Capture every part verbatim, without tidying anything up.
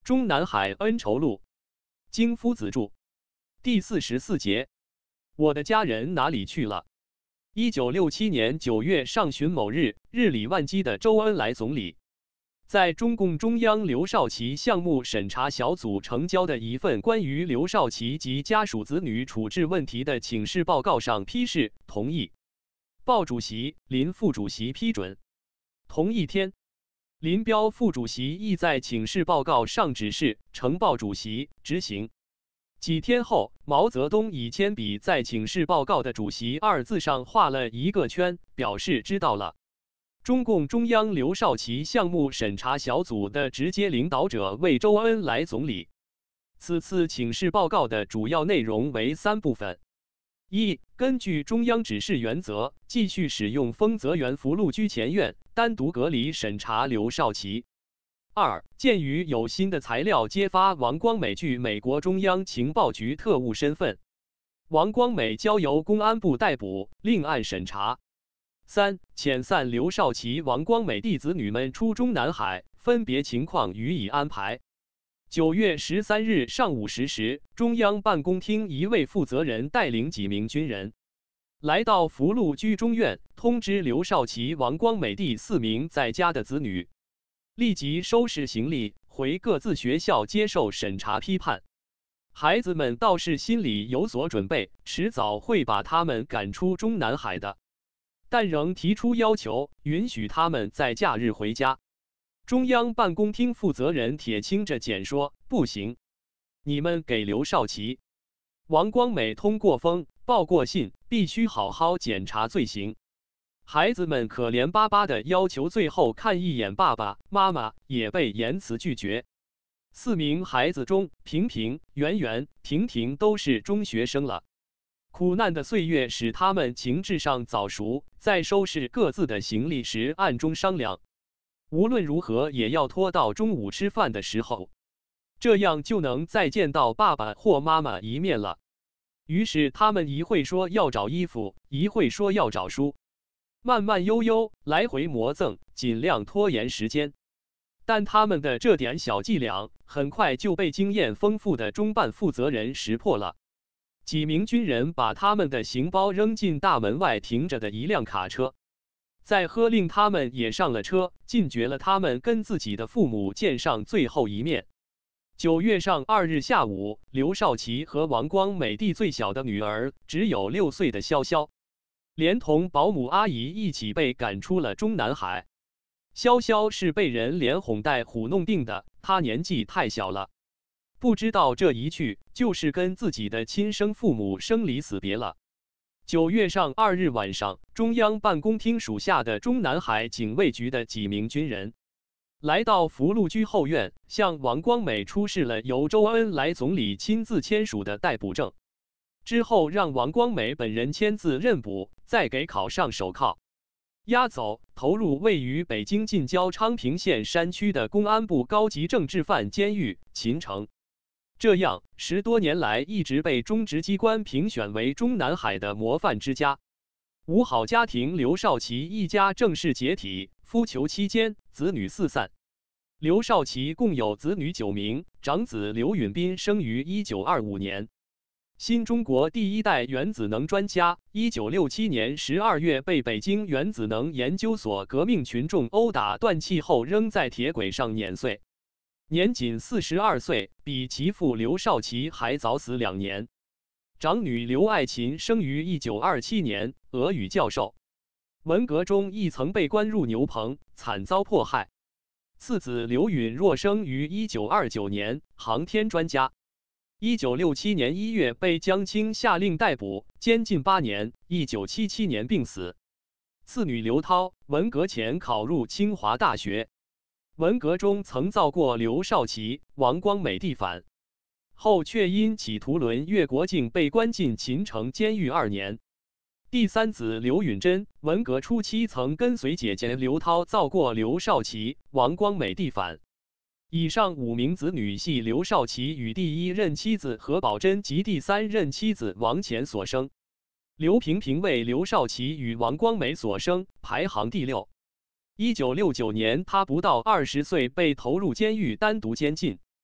中南海恩仇录，经夫子著。第四十四节，我的家人哪里去了？一九六七年九月上旬某日，日理万机的周恩来总理，在中共中央刘少奇项目审查小组呈交的一份关于刘少奇及家属子女处置问题的请示报告上批示同意。报主席、林副主席批准。同一天，林彪副主席亦在请示报告上指示呈报主席执行。几天后，毛泽东以铅笔在请示报告的主席二字上画了一个圈，表示知道了。中共中央刘少奇项目审查小组的直接领导者为周恩来总理。此次请示报告的主要内容为三部分：一、根据中央指示原则，继续使用丰泽园福禄居前院单独隔离审查刘少奇。二、鉴于有新的材料揭发王光美具美国中央情报局特务身份，王光美交由公安部逮捕，另案审查。三、遣散刘少奇、王光美弟子女们出中南海，分别情况予以安排。九月十三日上午十时，中央办公厅一位负责人带领几名军人，来到福禄居中院，通知刘少奇、王光美弟四名在家的子女，立即收拾行李回各自学校接受审查批判。孩子们倒是心里有所准备，迟早会把他们赶出中南海的，但仍提出要求，允许他们在假日回家。中央办公厅负责人铁青着茧说：“不行，你们给刘少奇、王光美通过风、报过信，必须好好检查罪行。”孩子们可怜巴巴的要求最后看一眼爸爸妈妈，也被严词拒绝。四名孩子中，平平、圆圆、婷婷都是中学生了。苦难的岁月使他们情志上早熟，在收拾各自的行李时暗中商量，无论如何也要拖到中午吃饭的时候，这样就能再见到爸爸或妈妈一面了。于是他们一会说要找衣服，一会说要找书，慢慢悠悠，来回磨蹭，尽量拖延时间。但他们的这点小伎俩，很快就被经验丰富的中办负责人识破了。几名军人把他们的行包扔进大门外停着的一辆卡车，再喝令他们也上了车，禁绝了他们跟自己的父母见上最后一面。九月上二日下午，刘少奇和王光美弟最小的女儿只有六岁的潇潇，连同保姆阿姨一起被赶出了中南海。潇潇是被人连哄带唬弄定的，她年纪太小了，不知道这一去就是跟自己的亲生父母生离死别了。九月上二日晚上，中央办公厅属下的中南海警卫局的几名军人来到福禄居后院，向王光美出示了由周恩来总理亲自签署的逮捕证，之后让王光美本人签字认捕，再给铐上手铐，押走，投入位于北京近郊昌平县山区的公安部高级政治犯监狱秦城。这样，十多年来一直被中直机关评选为中南海的模范之家。五好家庭刘少奇一家正式解体，夫囚期间，子女四散。刘少奇共有子女九名，长子刘允斌生于一九二五年。新中国第一代原子能专家，一九六七年十二月被北京原子能研究所革命群众殴打断气后扔在铁轨上碾碎，年仅四十二岁，比其父刘少奇还早死两年。长女刘爱琴生于一九二七年，俄语教授，文革中亦曾被关入牛棚，惨遭迫害。次子刘允若生于一九二九年，航天专家。一九六七年一月被江青下令逮捕，监禁八年。一九七七年病死。次女刘涛，文革前考入清华大学，文革中曾造过刘少奇、王光美弟反，后却因企图轮越国境被关进秦城监狱二年。第三子刘允珍，文革初期曾跟随姐姐刘涛造过刘少奇、王光美弟反。以上五名子女系刘少奇与第一任妻子何宝珍及第三任妻子王乾所生。刘萍萍为刘少奇与王光美所生，排行第六。一九六九年，她不到二十岁被投入监狱单独监禁。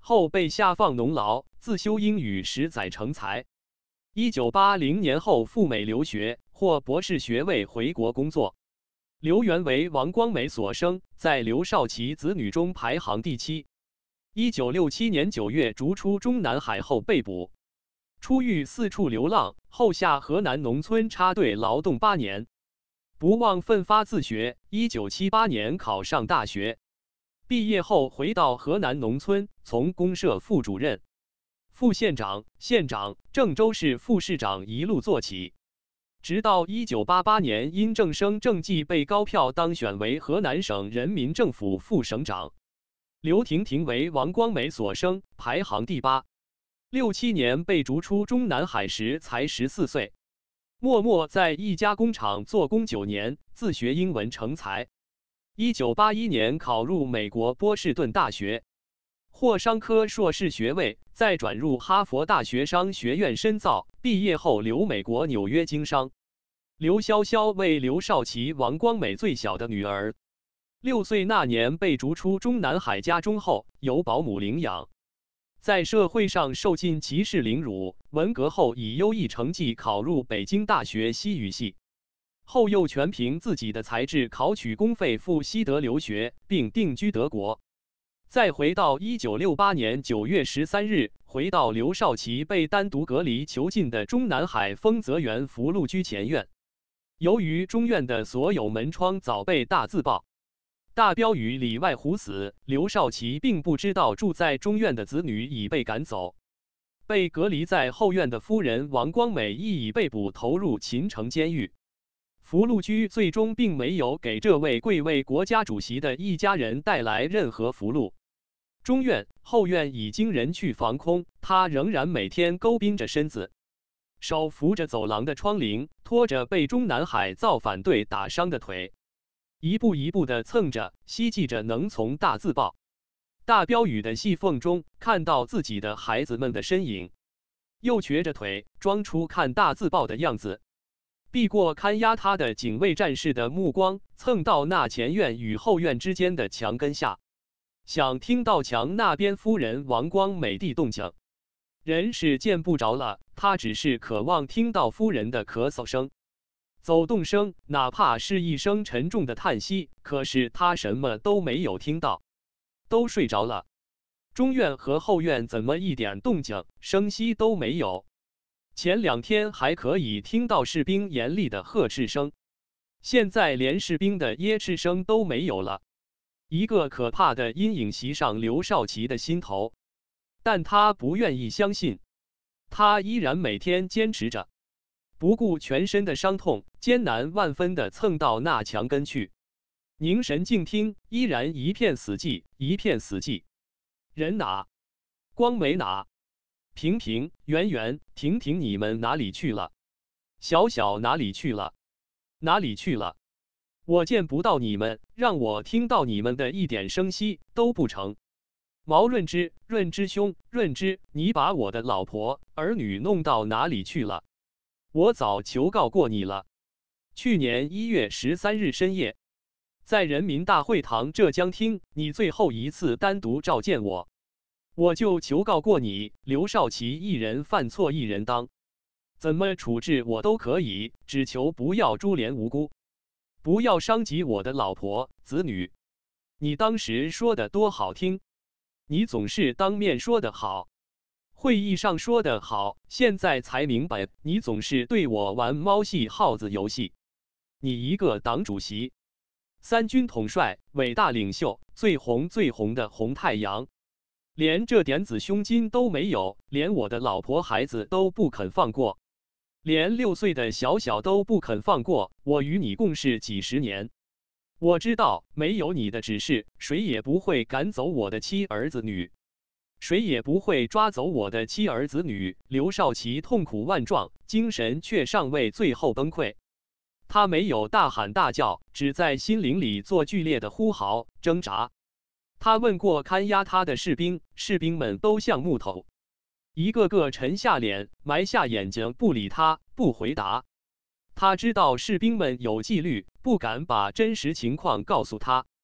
后被下放农劳，自修英语十载成才。一九八零年后赴美留学，获博士学位回国工作。刘源为王光美所生，在刘少奇子女中排行第七。一九六七年九月逐出中南海后被捕，出狱四处流浪，后下河南农村插队劳动八年，不忘奋发自学。一九七八年考上大学，毕业后回到河南农村，从公社副主任、副县长、县长、郑州市副市长一路做起，直到一九八八年因郑生政绩被高票当选为河南省人民政府副省长。刘婷婷为王光美所生，排行第八。六七年被逐出中南海时才十四岁，默默在一家工厂做工九年，自学英文成才。一九八一年考入美国波士顿大学，获商科硕士学位，再转入哈佛大学商学院深造，毕业后留美国纽约经商。刘潇潇为刘少奇、王光美最小的女儿，六岁那年被逐出中南海家中后，由保姆领养。在社会上受尽歧视凌辱，文革后以优异成绩考入北京大学西语系，后又全凭自己的才智考取公费赴西德留学，并定居德国。再回到一九六八年九月十三日，回到刘少奇被单独隔离囚禁的中南海丰泽园福禄居前院。由于中院的所有门窗早被大字报、大标语里外胡死，刘少奇并不知道住在中院的子女已被赶走。被隔离在后院的夫人王光美亦已被捕投入秦城监狱。福禄居最终并没有给这位贵为国家主席的一家人带来任何福禄。中院、后院已经人去房空，他仍然每天勾芡着身子，手扶着走廊的窗棂，拖着被中南海造反队打伤的腿，一步一步地蹭着、希冀着能从大字报、大标语的细缝中看到自己的孩子们的身影，又瘸着腿，装出看大字报的样子，避过看押他的警卫战士的目光，蹭到那前院与后院之间的墙根下，想听到墙那边夫人王光美的动静。人是见不着了，他只是渴望听到夫人的咳嗽声、走动声，哪怕是一声沉重的叹息，可是他什么都没有听到，都睡着了。中院和后院怎么一点动静、声息都没有？前两天还可以听到士兵严厉的呵斥声，现在连士兵的噎斥声都没有了。一个可怕的阴影袭上刘少奇的心头，但他不愿意相信，他依然每天坚持着，不顾全身的伤痛，艰难万分地蹭到那墙根去，凝神静听，依然一片死寂，一片死寂。人哪？光美哪？平平、圆圆、婷婷，你们哪里去了？小小哪里去了？哪里去了？我见不到你们，让我听到你们的一点声息都不成。毛润之、润之兄、润之，你把我的老婆、儿女弄到哪里去了？我早求告过你了。去年一月十三日深夜，在人民大会堂浙江厅，你最后一次单独召见我，我就求告过你，刘少奇一人犯错一人当，怎么处置我都可以，只求不要株连无辜，不要伤及我的老婆子女。你当时说的多好听，你总是当面说的好，会议上说的好，现在才明白，你总是对我玩猫戏耗子游戏。你一个党主席、三军统帅、伟大领袖，最红最红的红太阳，连这点子胸襟都没有，连我的老婆孩子都不肯放过，连六岁的小小都不肯放过。我与你共事几十年，我知道没有你的指示，谁也不会赶走我的妻儿子女，谁也不会抓走我的妻儿子女。刘少奇痛苦万状，精神却尚未最后崩溃。他没有大喊大叫，只在心灵里做剧烈的呼嚎、挣扎。他问过看押他的士兵，士兵们都像木头，一个个沉下脸，埋下眼睛，不理他，不回答。他知道士兵们有纪律，不敢把真实情况告诉他。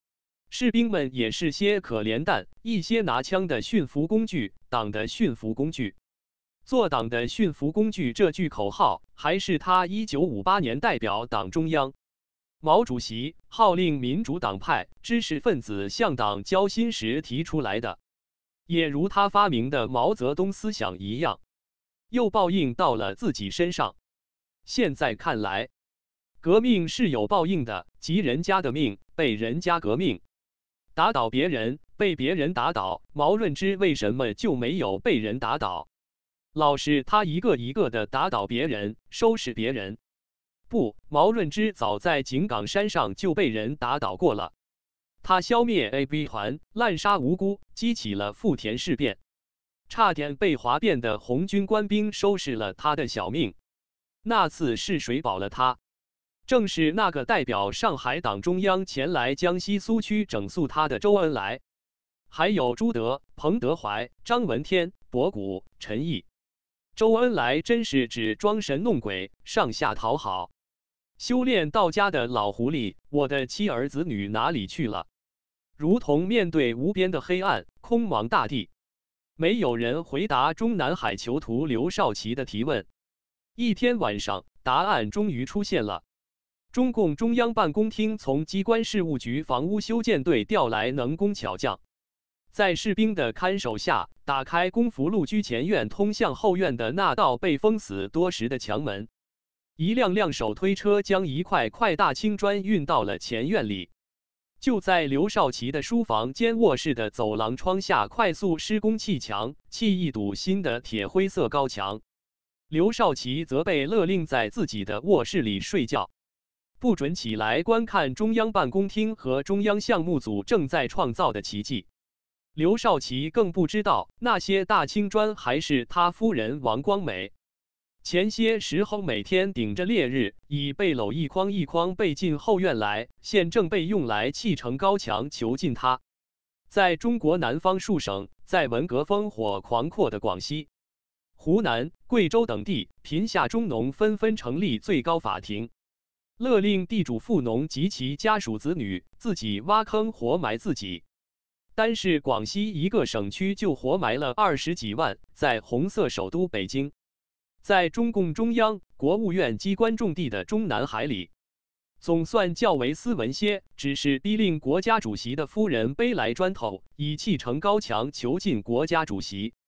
士兵们也是些可怜蛋，一些拿枪的驯服工具，党的驯服工具。做党的驯服工具这句口号，还是他一九五八年代表党中央。毛主席号令民主党派知识分子向党交心时提出来的，也如他发明的毛泽东思想一样，又报应到了自己身上。现在看来，革命是有报应的，即人家的命被人家革命，打倒别人被别人打倒。毛润之为什么就没有被人打倒？老是他一个一个的打倒别人，收拾别人。不，毛润之早在井冈山上就被人打倒过了。他消灭 A B 团，滥杀无辜，激起了富田事变，差点被哗变的红军官兵收拾了他的小命。那次是谁保了他？正是那个代表上海党中央前来江西苏区整肃他的周恩来，还有朱德、彭德怀、张闻天、博古、陈毅。周恩来真是只装神弄鬼，上下讨好。修炼道家的老狐狸，我的妻儿子女哪里去了？如同面对无边的黑暗，空茫大地，没有人回答中南海囚徒刘少奇的提问。一天晚上，答案终于出现了。中共中央办公厅从机关事务局房屋修建队调来能工巧匠，在士兵的看守下，打开公福路居前院通向后院的那道被封死多时的墙门。一辆辆手推车将一块块大青砖运到了前院里。就在刘少奇的书房兼卧室的走廊窗下快速施工砌墙，砌一堵新的铁灰色高墙。刘少奇则被勒令在自己的卧室里睡觉，不准起来观看中央办公厅和中央项目组正在创造的奇迹。刘少奇更不知道，那些大青砖还是他夫人王光美前些时候每天顶着烈日，以背篓一筐一筐背进后院来，现正被用来砌成高墙囚禁他。在中国南方数省，在文革烽火狂阔的广西、湖南、贵州等地，贫下中农纷纷成立最高法庭，勒令地主富农及其家属子女自己挖坑活埋自己。单是广西一个省区就活埋了二十几万。在红色首都北京，在中共中央、国务院机关重地的中南海里，总算较为斯文些，只是逼令国家主席的夫人背来砖头，以砌成高墙囚禁国家主席。